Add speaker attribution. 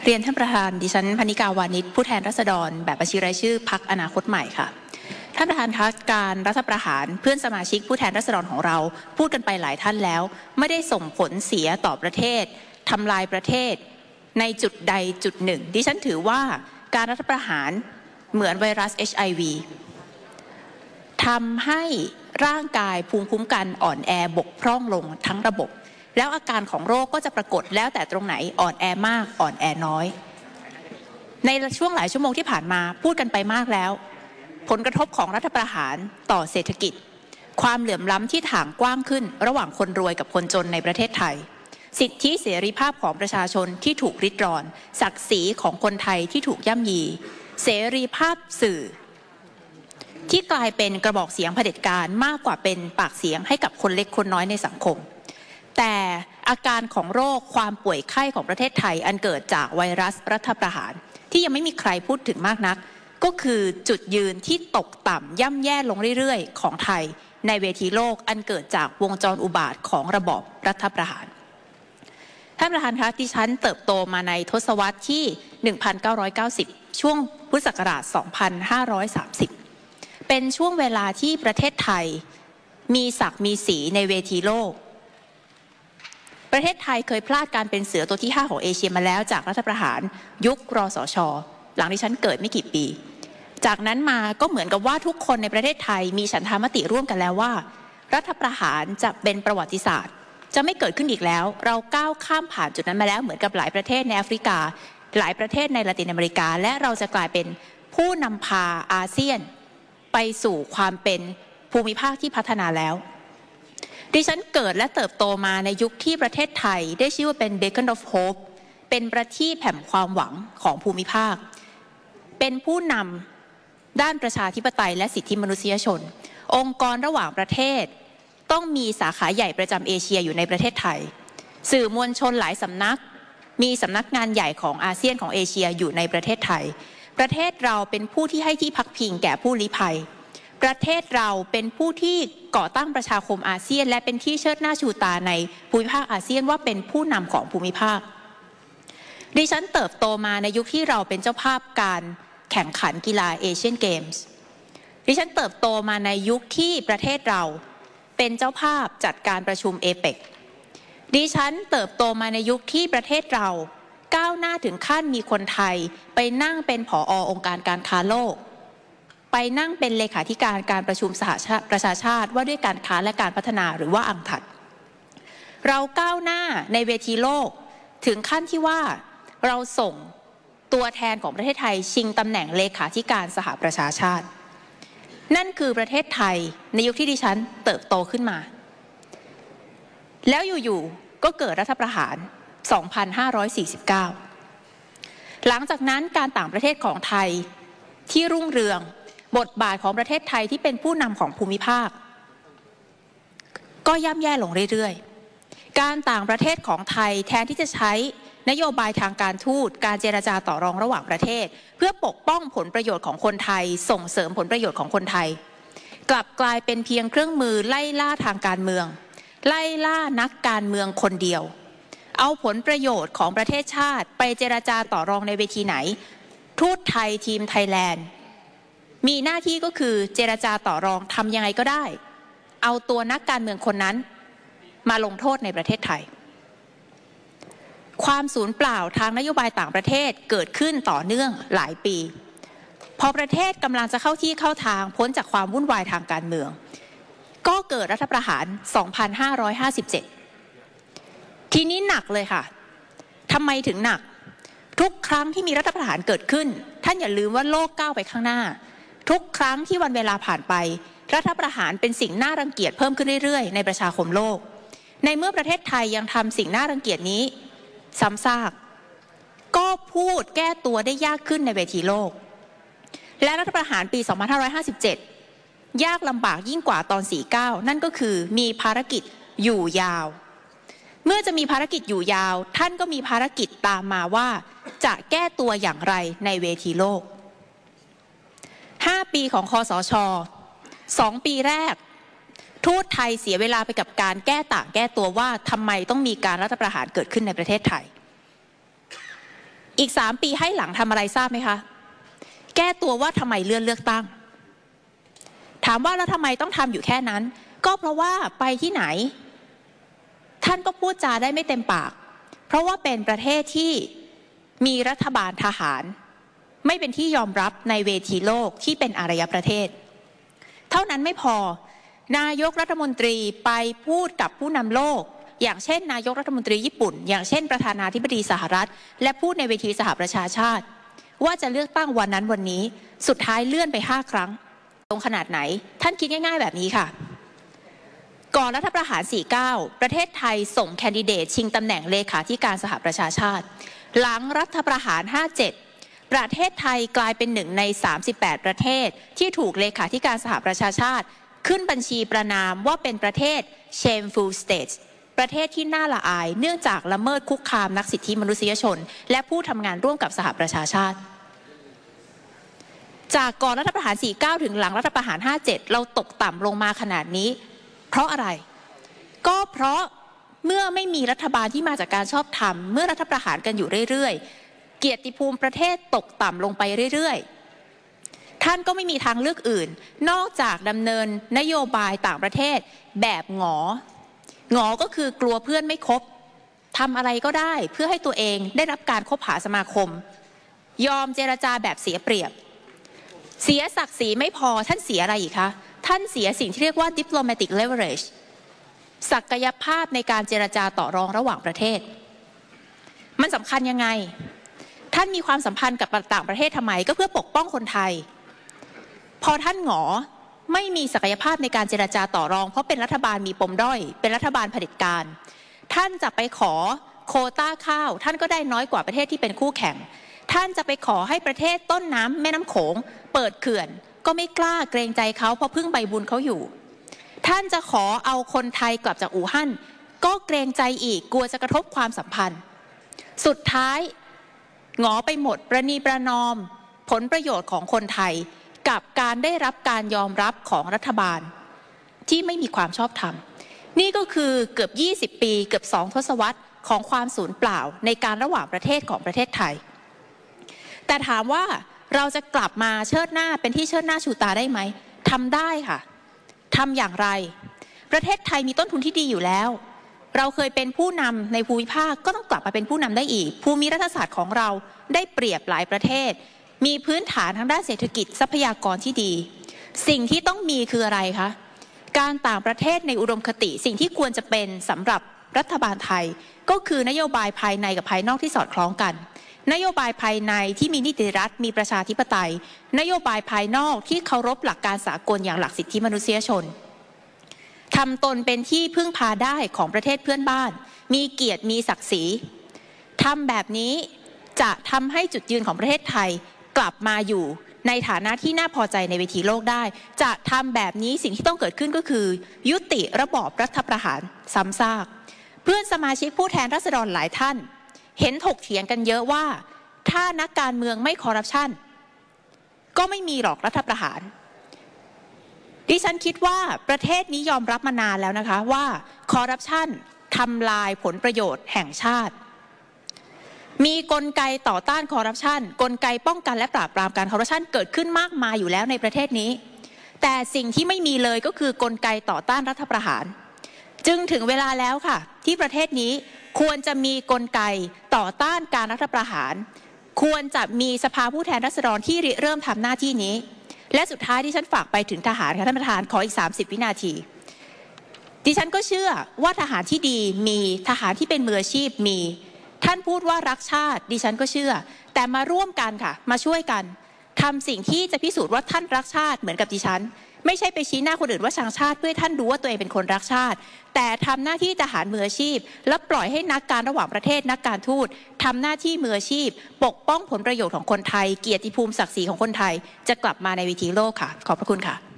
Speaker 1: เรียนท่านประธานดิฉันพนิกาวานิชผู้แทนราษฎรแบบบัญชีรายชื่อพรรคอนาคตใหม่ค่ะท่านประธานคะการรัฐประหารเพื่อนสมาชิกผู้แทนราษฎรของเราพูดกันไปหลายท่านแล้วไม่ได้ส่งผลเสียต่อประเทศทำลายประเทศในจุดใดจุดหนึ่งดิฉันถือว่าการรัฐประหารเหมือนไวรัส HIV ทำให้ร่างกายภูมิคุ้มกันอ่อนแอบกพร่องลงทั้งระบบแล้วอาการของโรคก็จะปรากฏแล้วแต่ตรงไหนอ่อนแอมากอ่อนแอน้อยในช่วงหลายชั่วโมงที่ผ่านมาพูดกันไปมากแล้วผลกระทบของรัฐประหารต่อเศรษฐกิจความเหลื่อมล้ำที่ถ่างกว้างขึ้นระหว่างคนรวยกับคนจนในประเทศไทยสิทธิเสรีภาพของประชาชนที่ถูกริดรอนศักดิ์ศรีของคนไทยที่ถูกย่ำยีเสรีภาพสื่อที่กลายเป็นกระบอกเสียงเผด็จการมากกว่าเป็นปากเสียงให้กับคนเล็กคนน้อยในสังคมแต่อาการของโรคความป่วยไข้ของประเทศไทยอันเกิดจากไวรัสรัฐประหารที่ยังไม่มีใครพูดถึงมากนักก็คือจุดยืนที่ตกต่ำย่ำแย่ลงเรื่อยๆของไทยในเวทีโลกอันเกิดจากวงจรอุบาทของระบอบรัฐประหารท่านประธานคะดิฉันเติบโตมาในทศวรรษที่ 1990 ช่วงพุทธศักราช 2530 เป็นช่วงเวลาที่ประเทศไทยมีศักดิ์มีสีในเวทีโลกประเทศไทยเคยพลาดการเป็นเสือตัวที่ 5 ของเอเชียมาแล้วจากรัฐประหารยุครสช.หลังที่ฉันเกิดไม่กี่ปีจากนั้นมาก็เหมือนกับว่าทุกคนในประเทศไทยมีฉันทามติร่วมกันแล้วว่ารัฐประหารจะเป็นประวัติศาสตร์จะไม่เกิดขึ้นอีกแล้วเราก้าวข้ามผ่านจุดนั้นมาแล้วเหมือนกับหลายประเทศในแอฟริกาหลายประเทศในละตินอเมริกาและเราจะกลายเป็นผู้นำพาอาเซียนไปสู่ความเป็นภูมิภาคที่พัฒนาแล้วดิฉันเกิดและเติบโตมาในยุคที่ประเทศไทยได้ชื่อว่าเป็น Beacon of Hope เป็นประทีปแห่งความหวังของภูมิภาคเป็นผู้นำด้านประชาธิปไตยและสิทธิมนุษยชนองค์กรระหว่างประเทศต้องมีสาขาใหญ่ประจำเอเชียอยู่ในประเทศไทยสื่อมวลชนหลายสำนักมีสำนักงานใหญ่ของอาเซียนของเอเชียอยู่ในประเทศไทยประเทศเราเป็นผู้ที่ให้ที่พักพิงแก่ผู้ลี้ภัยประเทศเราเป็นผู้ที่ก่อตั้งประชาคมอาเซียนและเป็นที่เชิดหน้าชูตาในภูมิภาคอาเซียนว่าเป็นผู้นำของภูมิภาคดิฉันเติบโตมาในยุคที่เราเป็นเจ้าภาพการแข่งขันกีฬาเอเชียนเกมส์ดิฉันเติบโตมาในยุคที่ประเทศเราเป็นเจ้าภาพจัดการประชุมเอเปกดิฉันเติบโตมาในยุคที่ประเทศเราก้าวหน้าถึงขั้นมีคนไทยไปนั่งเป็นผอ.องค์การการค้าโลกไปนั่งเป็นเลขาธิการการประชุมสหประชาชาติว่าด้วยการค้าและการพัฒนาหรือว่าอังถัดเราก้าวหน้าในเวทีโลกถึงขั้นที่ว่าเราส่งตัวแทนของประเทศไทยชิงตำแหน่งเลขาธิการสหประชาชาตินั่นคือประเทศไทยในยุคที่ดิฉันเติบโตขึ้นมาแล้วอยู่ๆก็เกิดรัฐประหาร 2549 หลังจากนั้นการต่างประเทศของไทยที่รุ่งเรืองบทบาทของประเทศไทยที่เป็นผู้นำของภูมิภาคก็ย่ำแย่ลงเรื่อยๆการต่างประเทศของไทยแทนที่จะใช้นโยบายทางการทูตการเจรจาต่อรองระหว่างประเทศเพื่อปกป้องผลประโยชน์ของคนไทยส่งเสริมผลประโยชน์ของคนไทยกลับกลายเป็นเพียงเครื่องมือไล่ล่าทางการเมืองไล่ล่านักการเมืองคนเดียวเอาผลประโยชน์ของประเทศชาติไปเจรจาต่อรองในเวทีไหนทูตไทยทีมไทยแลนด์มีหน้าที่ก็คือเจรจาต่อรองทำยังไงก็ได้เอาตัวนักการเมืองคนนั้นมาลงโทษในประเทศไทยความสูญเปล่าทางนโยบายต่างประเทศเกิดขึ้นต่อเนื่องหลายปีพอประเทศกำลังจะเข้าที่เข้าทางพ้นจากความวุ่นวายทางการเมืองก็เกิดรัฐประหาร 2557 ทีนี้หนักเลยค่ะทำไมถึงหนักทุกครั้งที่มีรัฐประหารเกิดขึ้นท่านอย่าลืมว่าโลกก้าวไปข้างหน้าทุกครั้งที่วันเวลาผ่านไปรัฐประหารเป็นสิ่งน่ารังเกียจเพิ่มขึ้นเรื่อยๆในประชาคมโลกในเมื่อประเทศไทยยังทำสิ่งน่ารังเกียจนี้ซ้ำซากก็พูดแก้ตัวได้ยากขึ้นในเวทีโลกและรัฐประหารปี 2557 ยากลำบากยิ่งกว่าตอน 49 นั่นก็คือมีภารกิจอยู่ยาวเมื่อจะมีภารกิจอยู่ยาวท่านก็มีภารกิจตามมาว่าจะแก้ตัวอย่างไรในเวทีโลก5 ปีของคสช. 2 ปีแรกทูตไทยเสียเวลาไปกับการแก้ต่างแก้ตัวว่าทำไมต้องมีการรัฐประหารเกิดขึ้นในประเทศไทยอีก3 ปีให้หลังทำอะไรทราบไหมคะแก้ตัวว่าทำไมเลื่อนเลือกตั้งถามว่าแล้วทำไมต้องทำอยู่แค่นั้นก็เพราะว่าไปที่ไหนท่านก็พูดจาได้ไม่เต็มปากเพราะว่าเป็นประเทศที่มีรัฐบาลทหารไม่เป็นที่ยอมรับในเวทีโลกที่เป็นอารยประเทศเท่านั้นไม่พอนายกรัฐมนตรีไปพูดกับผู้นำโลกอย่างเช่นนายกรัฐมนตรีญี่ปุ่นอย่างเช่นประธานาธิบดีสหรัฐและพูดในเวทีสหประชาชาติว่าจะเลือกตั้งวันนั้นวันนี้สุดท้ายเลื่อนไป5 ครั้งตรงขนาดไหนท่านคิดง่ายๆแบบนี้ค่ะก่อนรัฐประหาร 49 ประเทศไทยส่งแคนดิเดตชิงตำแหน่งเลขาธิการสหประชาชาติหลังรัฐประหาร 57 ประเทศไทยกลายเป็น1 ใน 38 ประเทศที่ถูกเลขาธิการสหประชาชาติขึ้นบัญชีประนามว่าเป็นประเทศ shameful states ประเทศที่น่าละอายเนื่องจากละเมิดคุกคามนักสิทธิมนุษยชนและผู้ทำงานร่วมกับสหประชาชาติจากก่อนรัฐประหาร 49 ถึงหลังรัฐประหาร 57 เราตกต่ำลงมาขนาดนี้เพราะอะไรก็เพราะเมื่อไม่มีรัฐบาลที่มาจากการชอบธรรมเมื่อรัฐประหารกันอยู่เรื่อยๆเกียรติภูมิประเทศตกต่ำลงไปเรื่อยๆท่านก็ไม่มีทางเลือกอื่นนอกจากดำเนินนโยบายต่างประเทศแบบหงอก็คือกลัวเพื่อนไม่คบทำอะไรก็ได้เพื่อให้ตัวเองได้รับการคบหาสมาคมยอมเจรจาแบบเสียเปรียบเสียศักดิ์ศรีไม่พอท่านเสียอะไรอีกคะท่านเสียสิ่งที่เรียกว่า diplomatic leverage ศักยภาพในการเจรจาต่อรองระหว่างประเทศมันสำคัญยังไงท่านมีความสัมพันธ์กับต่างประเทศทำไมก็เพื่อปกป้องคนไทยพอท่านหงอไม่มีศักยภาพในการเจรจาต่อรองเพราะเป็นรัฐบาลมีปมด้อยเป็นรัฐบาลเผด็จการท่านจะไปขอโควต้าข้าวท่านก็ได้น้อยกว่าประเทศที่เป็นคู่แข่งท่านจะไปขอให้ประเทศต้นน้ำแม่น้ำโขงเปิดเขื่อนก็ไม่กล้าเกรงใจเขาเพราะพึ่งใบบุญเขาอยู่ท่านจะขอเอาคนไทยกลับจากอู่ฮั่นก็เกรงใจอีกกลัวจะกระทบความสัมพันธ์สุดท้ายหงอไปหมดประนีประนอมผลประโยชน์ของคนไทยกับการได้รับการยอมรับของรัฐบาลที่ไม่มีความชอบธรรมนี่ก็คือเกือบ20 ปีเกือบ2 ทศวรรษของความสูญเปล่าในการระหว่างประเทศของประเทศไทยแต่ถามว่าเราจะกลับมาเชิดหน้าเป็นที่เชิดหน้าชูตาได้ไหมทำได้ค่ะทำอย่างไรประเทศไทยมีต้นทุนที่ดีอยู่แล้วเราเคยเป็นผู้นำในภูมิภาคก็ต้องกลับมาเป็นผู้นำได้อีกภูมิรัฐศาสตร์ของเราได้เปรียบหลายประเทศมีพื้นฐานทางด้านเศรษฐกิจทรัพยากรที่ดีสิ่งที่ต้องมีคืออะไรคะการต่างประเทศในอุดมคติสิ่งที่ควรจะเป็นสำหรับรัฐบาลไทยก็คือนโยบายภายในกับภายนอกที่สอดคล้องกันนโยบายภายในที่มีนิติรัฐมีประชาธิปไตยนโยบายภายนอกที่เคารพหลักการสากลอย่างหลักสิทธิมนุษยชนทำตนเป็นที่พึ่งพาได้ของประเทศเพื่อนบ้านมีเกียรติมีศักดิ์ศรีทำแบบนี้จะทำให้จุดยืนของประเทศไทยกลับมาอยู่ในฐานะที่น่าพอใจในเวทีโลกได้จะทำแบบนี้สิ่งที่ต้องเกิดขึ้นก็คือยุติระบอบรัฐประหารซ้ำซากเพื่อนสมาชิกผู้แทนราษฎรหลายท่านเห็นถกเถียงกันเยอะว่าถ้านักการเมืองไม่คอร์รัปชันก็ไม่มีหรอกรัฐประหารดิฉันคิดว่าประเทศนี้ยอมรับมานานแล้วนะคะว่าคอร์รัปชันทำลายผลประโยชน์แห่งชาติมีกลไกต่อต้านคอร์รัปชันกลไกป้องกันและปราบปรามการคอร์รัปชันเกิดขึ้นมากมายอยู่แล้วในประเทศนี้แต่สิ่งที่ไม่มีเลยก็คือกลไกต่อต้านรัฐประหารจึงถึงเวลาแล้วค่ะที่ประเทศนี้ควรจะมีกลไกต่อต้านการรัฐประหารควรจะมีสภาผู้แทนราษฎรที่เริ่มทำหน้าที่นี้และสุดท้ายที่ฉันฝากไปถึงทหารค่ะท่านประธานขออีก30 วินาทีดิฉันก็เชื่อว่าทหารที่ดีมีทหารที่เป็นมืออาชีพมีท่านพูดว่ารักชาติดิฉันก็เชื่อแต่มาร่วมกันค่ะมาช่วยกันทำสิ่งที่จะพิสูจน์ว่าท่านรักชาติเหมือนกับดิฉันไม่ใช่ไปชี้หน้าคนอื่นว่าชังชาติเพื่อให้ท่านรู้ว่าตัวเองเป็นคนรักชาติแต่ทำหน้าที่ทหารมืออาชีพและปล่อยให้นักการระหว่างประเทศนักการทูตทำหน้าที่มืออาชีพปกป้องผลประโยชน์ของคนไทยเกียรติภูมิศักดิ์ศรีของคนไทยจะกลับมาในเวทีโลกค่ะขอบพระคุณค่ะ